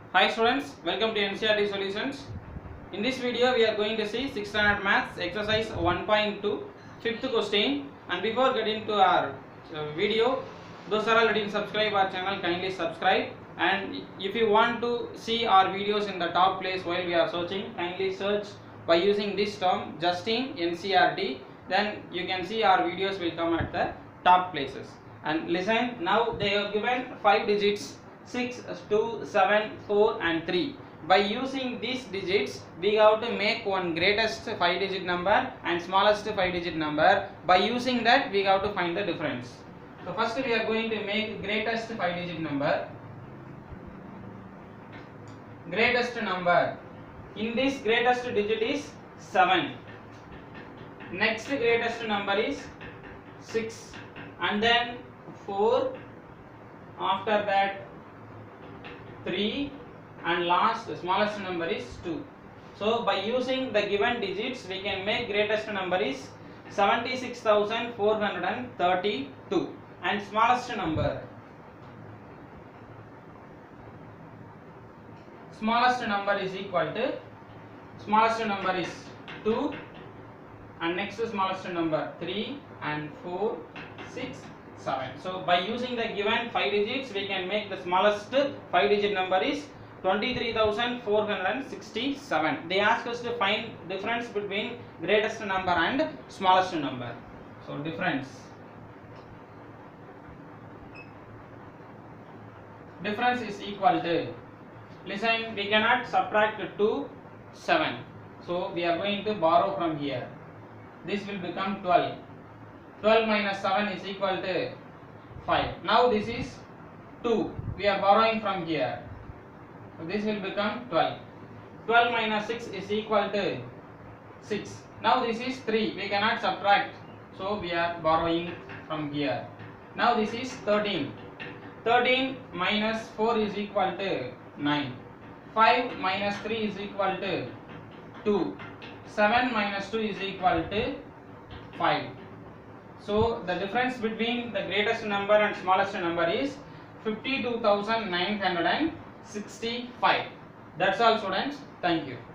Hi students, welcome to NCERT Solutions. In this video we are going to see 6th standard maths exercise 1.2 fifth question, and before getting to our video, those are already subscribe our channel, kindly subscribe, and if you want to see our videos in the top place while we are searching, kindly search by using this term Justin NCERT, then you can see our videos will come at the top places. And listen, now they have given 5 digits 6, 2, 7, 4 and 3. By using these digits, we have to make one greatest 5 digit number and smallest 5 digit number. By using that, we have to find the difference. So first we are going to make greatest 5 digit number. Greatest number. In this greatest digit is 7. Next greatest number is 6. And then 4. After that 3, and last smallest number is 2. So by using the given digits, we can make greatest number is 76,432 and smallest number is equal to smallest number is 2 and next smallest number 3 and 4, 6, 7. So by using the given 5 digits, we can make the smallest 5 digit number is 23,467. They ask us to find difference between greatest number and smallest number. So difference is equal to, listen, we cannot subtract 2, 7. So we are going to borrow from here. This will become 12. 12 minus 7 is equal to 5. Now this is 2. We are borrowing from here. So this will become 12. 12 minus 6 is equal to 6. Now this is 3. We cannot subtract. So we are borrowing from here. Now this is 13. 13 minus 4 is equal to 9. 5 minus 3 is equal to 2. 7 minus 2 is equal to 5. So the difference between the greatest number and smallest number is 52,965. That's all students. Thank you.